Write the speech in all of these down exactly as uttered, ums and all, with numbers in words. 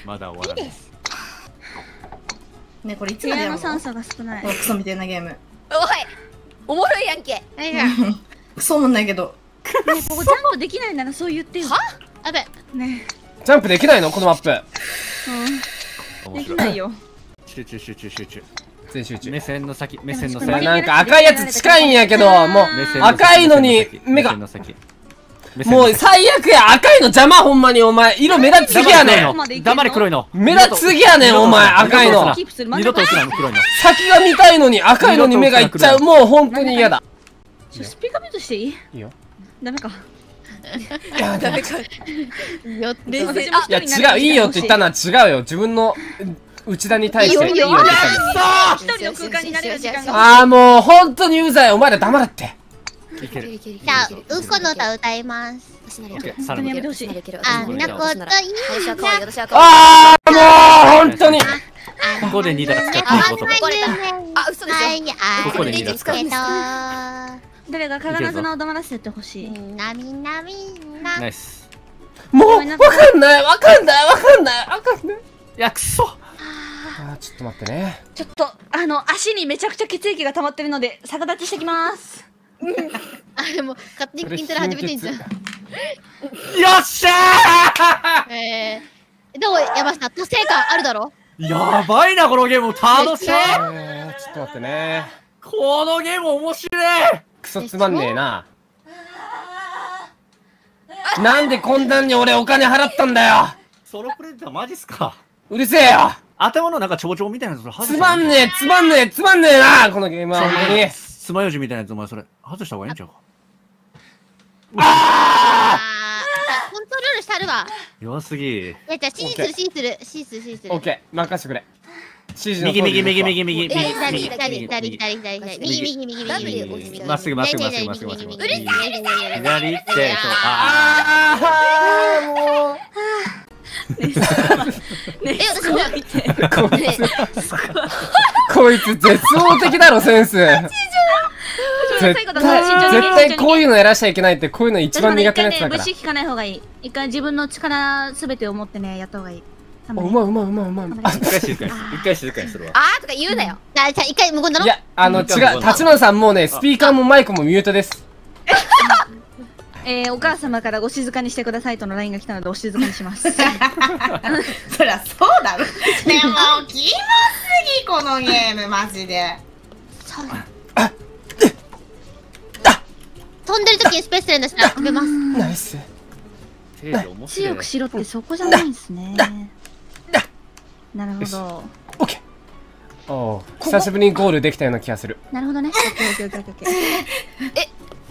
まだ終わらない。 ね、これいつまでやるの？ 酸素が少ない。 クソみたいなゲーム。 おい、おもろいやんけ。 クソもんないけど。 ね、ここジャンプできないならそう言ってよ。 は？あべ。 ね。 ジャンプできないのこのマップ。 うん。できないよ。 集中集中集中。 全集中。 目線の先、目線のそれ先。 なんか赤いやつ近いんやけど、もう赤いのに目が。もう最悪や、赤いの邪魔ほんまにお前。色目立つぎやねん。 黙れ黒いの。 目立つぎやねんお前、赤いの。 二度と映らん黒いの。 先が見たいのに赤いのに目がいっちゃう。もう本当に嫌だ。 ちょ、スピーカーミュートしていい？いいよ。 ダメか。 いや、ダメか。い冷静。 や違う、いいよって言ったのは違うよ。自分の内田に対していいよって言ったんです。一人の空間になれる時間が。 ああ、もう本当にうざい。お前ら黙れって。 じゃあ、うんこの歌歌います。 本当にやめてほしい。 あんなこといいな。 ああ、もう本当に。 ここでにだ使っていこうとか。 あ、嘘でしょ。 ここでにだ使って。 誰が必ず名を黙らせてほしい。 みんなみんなみんな。 ナイス。 もうわかんないわかんないわかんないわかんない。 いや、くそ。 あー、ちょっと待ってね。 ちょっとあの足にめちゃくちゃ血液が溜まってるので逆立ちしてきます。 あ、でも勝手に筋トレ始めてんじゃん。よっしゃー。えー、どう山下、達成感あるだろ？ やばいなこのゲーム、楽しい。 えー、ちょっと待ってね。 このゲーム面白い。 クソつまんねえな。なんでこんなに俺お金払ったんだよ。 ソロプレデターマジっすか。 うるせえよ。 頭のなんかちょぼちょぼみたいなやつつまんねえつまんねえつまんねえなこのゲームは本当に。 つまようじみたいなやつお前それ外した方がいいんちゃうか。 ああ、コントロールしてあるわ。 弱すぎ。 いやじゃあ C する C する C する C する。 オッケー、任せてくれ。 右右右右右右左左左左左左右右右右右。 まっすぐまっすぐまっすぐまっすぐまっすぐ。 うるさいうるさい。 左ってそう。 ああもう。 ねえ、私も見て。 こいつ絶望的だろセンス。絶対絶対こういうのやらしちゃいけないってこういうの一番苦手なやつだから。 物資聞かない方がいい。一回自分の力すべてを持ってねやった方がいい。 うまいうまいうまいうまい。 一回静かに一回静かにするわ。 あーとか言うなよ。じゃあじゃあ一回無言だろ。 いやあの違う、立花さんもうねスピーカーもマイクもミュートです。 えー、お母様からお静かにしてくださいとのラインが来たのでお静かにします。 そりゃそうだろ。でもキモすぎこのゲームマジで。 飛んでる時にスペースレンダーしたら飛べます。 ナイス。 強くしろってそこじゃないんですね。なるほど。 オッケー。おお、久しぶりにゴールできたような気がする。 なるほどね。オッケーオッケーオッケーオッケー。 え、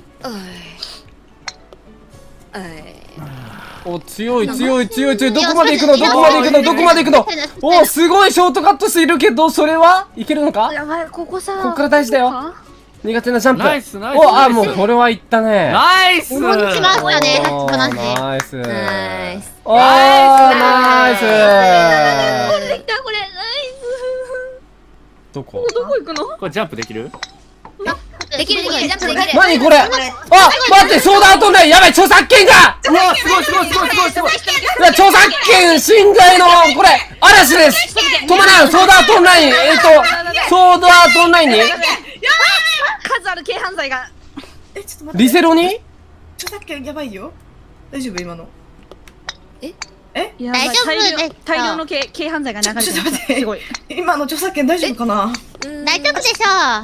お強い強い強い強い。どこまで行くのどこまで行くのどこまで行くの。おすごいショートカットしているけどそれはいけるのか。 やばいここさ。 ここから大事だよ。苦手なジャンプ。 ナイスナイス。 おあもうこれはいったね。 ナイス。 もう来ましたね。 ナイス。 ナイス。 おーナイス。 これできたこれナイス。 どこ？ どこ行くの？ これジャンプできる？ できるできるジャンプできる。 何これ？あ待ってソードアートねやばい著作権が。 うわすごいすごいすごいすごいすごい。 いや著作権侵害のこれ嵐です。止まらんソードアートオンラインえっとソードアートオンラインに。 数ある軽犯罪が。 えちょっと待って。 リセロに？ 著作権やばいよ。大丈夫今の？ え？ え？ 大丈夫です。 大量の軽軽犯罪が流れてる。 ちょっと待って。 すごい。 今の著作権大丈夫かな？ 大丈夫でしょ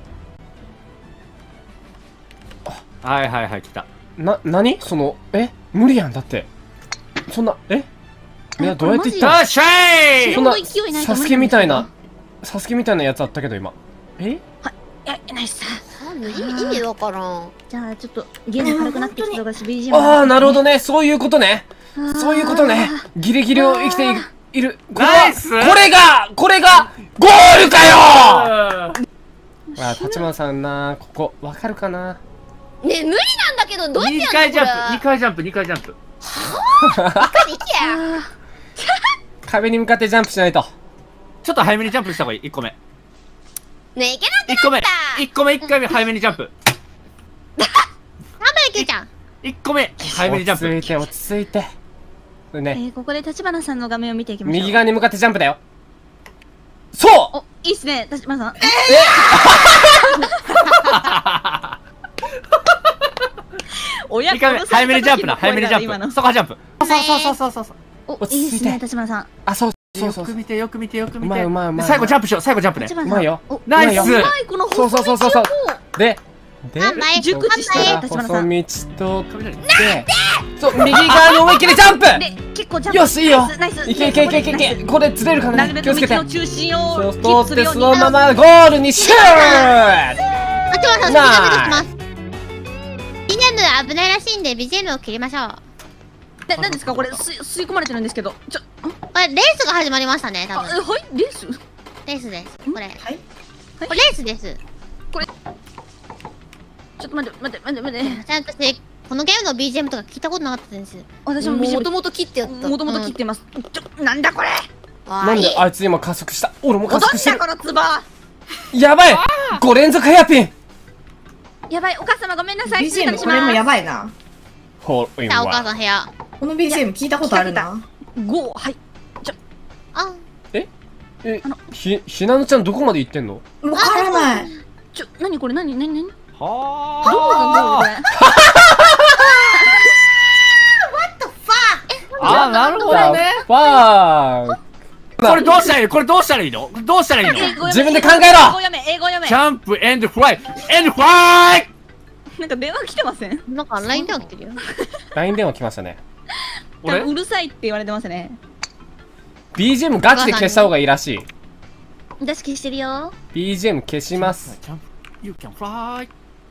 う。はいはいはい来た。 な何そのえ無理やんだってそんなえみんなどうやっていったよっしゃい。 そんなサスケみたいなサスケみたいなやつあったけど今ええナイス。 意味わからん。 じゃあちょっとゲーム軽くなってきたがし ビージーエム。 ああなるほどねそういうことねそういうことねギリギリを生きているこれはこれがこれがゴールかよ。あ立花さんなここわかるかな。 ねえ無理なんだけどどうやってやにかいジャンプるの？ にかいジャンプにかいジャンプ。 はあ？行けや。 壁に向かってジャンプしないと。 ちょっと早めにジャンプした方がいい。いっこめ。 ねえいけなくなった。 いっこめいっこめいっかいめ早めにジャンプ。 頑張れキューちゃん。 いっこめ早めにジャンプ。 落ち着いて落ち着いて。 これね、 えー、ここで立花さんの画面を見ていきましょう。 右側に向かってジャンプだよ。そお、いいっすね、立花さん。親いっかいめ、早めにジャンプな、早めにジャンプ。そこはジャンプ。そうそうそうそうそうそう。 お、 落ち着いていいっすね、立花さん。 あ、そうそうよそうそう。 く見て、よく見て、よく見て。 うまいうまいうまい最後ジャンプしよう、最後ジャンプね。 立。花さん。 うまいよ。 お、 ナイス。 うまい、このそうそうそうそうそう。で、で、 あんまい熟知してる立花さん。 細道とで、そう右側に思いっきりジャンプ。 で、結構ジャンプ。 よしいいよ。 ナイス。 いけいけいけいけいけ。これ釣れるからね。気をつけて。 道の中心をそうキープするように。 通ってそのままゴールにシュート。 あちょっと待って、ビジェムとします。ビジェム危ないらしいんでビジェムを切りましょう。 え、何ですかこれ、吸い吸い込まれてるんですけど。ちょ、 これレースが始まりましたね、多あ、 分。 え、はい、レース。 レースです。これ。 はい。 これレースです。 ちょっと待って、待って、待って、待って。 ちゃんとしてこのゲームの ビージーエム とか聞いたことなかったんです。 私もビジェムもともと切ってやった。 もともと切ってます。ちょ、なんだこれ。 なんであいつ今加速した。俺も加速してる。 このツバ。 やばい。ご連続ヘアピン。 やばい、お母様ごめんなさい。 ビージーエム これもやばいな。 ほいさあお母わ。 さん部屋。 この ビージーエム 聞いたことあるな。 ご、はい。 あ、 え、ひ、ひなのちゃんどこまで行ってんの？ わからない。 ちょ、なにこれ、なに、なに、なに。 はどうなんだこれ。 あ。あ、なるほどね。 わー。 これどうしたらいいの？これどうしたらいいの？どうしたらいいの？ 英語自分で考えろ。 英語読め、英語読めジ。ャンプエンドフライエンドフライ。 なんか電話来てません？ なんか ライン では来てるよ。 ライン 電話来ましたね。 俺うるさいって言われてますね。 ビージーエム ガチで消した方がいいらしい。 私消してるよ。 ビージーエム 消します。 ジャンプ You can fly。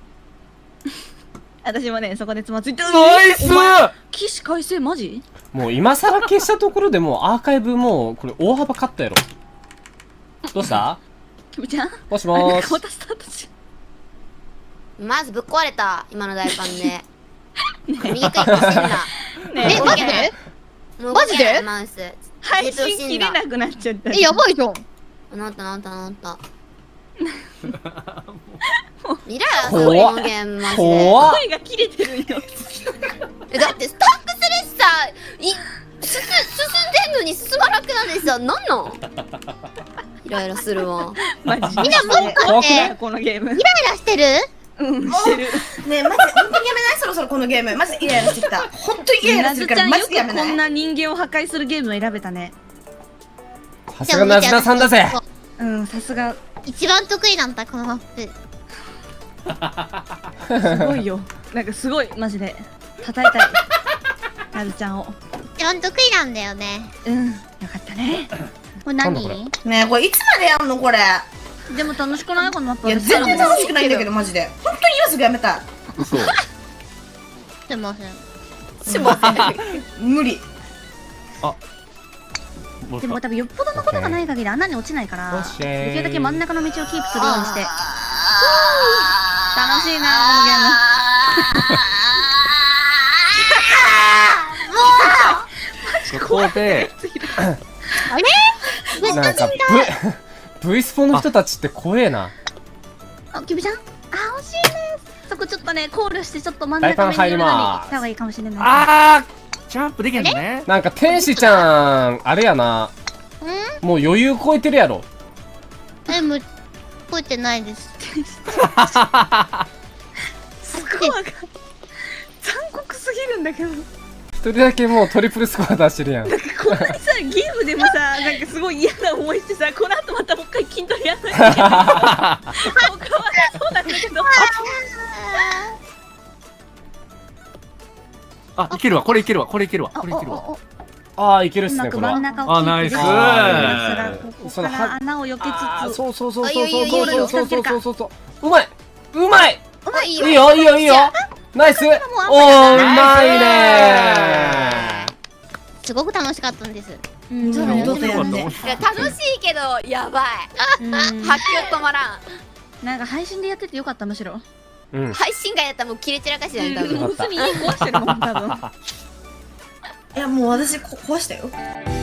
私もね、そこでつまついてる。 ナイス。 お前起死回生マジ？ もう今更消したところでもうアーカイブもうこれ大幅カットやろ。どうした？ きみちゃん？ もしもーし。 またスタートし。 まずぶっ壊れた、今の大パンで。右クリックしてんだ。 ねえ、マジで？ もうマジで動けないマウス。 配信切れなくなっちゃった。 え、やばいじゃん。 なったなったなった。見ろよ、 怖っそのゲームマジで。 怖っ。 声が切れてるよ。 えだってスタックするしさ、い進進んでんのに進まなくなるしさ、なんなんイライラするわ。 マジで。 みんなもしか怖くないしてこのゲーム。 イライラしてる？ うん、してる。 ねえ、マジで、本当にやめないそろそろこのゲーム。マジでイライラしてきた。本当にイライラなするから、マずちゃんよジでやめない。 くこんな人間を破壊するゲームを選べたね。 さすがなずなさんだぜ。 うん、さすが。 一番得意なんだ、このマップ。 すごいよ。なんかすごい、マジで。叩いたい。なずちゃんを。 一番得意なんだよね。 うん、よかったね。これ何？ なんだこれねえ、これいつまでやんのこれ。 でも楽しくないこのマップ。 いや、全然楽しくないんだけど、マジで。本当に今すぐやめたい。 嘘。 すいません。 すいません。無理。 でも多分よっぽどのことがない限り穴に落ちないから、 オッケーできるだけ真ん中の道をキープするようにして。楽しいなこのゲーム。 そこであれ？ なんか V V スポの人たちって怖えな。 あ、キビちゃん。あ、惜しいです。そこちょっとね、コールしてちょっと真ん中に大パン入りまーす来た方がいいかもしれない。 あージャンプできるのね。 なんか天使ちゃんあれやな。もう余裕超えてるやろ。 え、もう、超えてないです。 スコアが残酷すぎるんだけど。 一人だけもうトリプルスコア出してるやん。 こんなにさ、ゲームでもさ、なんかすごい嫌な思いしてさ、この後またもう一回筋トレやんないといけない。他はそうなんだけど。 あ、いけるわ、これいけるわ、これいけるわ、これいけるわ。 おおおああいけるっうますねこれは。 く真ん中をキあナイスープできてここから穴を避けあーつつ。 そうそうそうあそうそういいよいいよそうそうそうそうそうそううまいうまい。 あ、いいよ。 いいよいいよいいよ。ナイス。おーうまいねすごく楽しかったんです。 うん、 そうね二度とやんね。 いや、楽しいけど、やばい。 うん発狂止まらん。 なんか配信でやっててよかったむしろ。 うん。 配信外やったらもう切れ散らかしない多分。 普通に家壊してるもん多分。 いや、もう私こ壊したよ。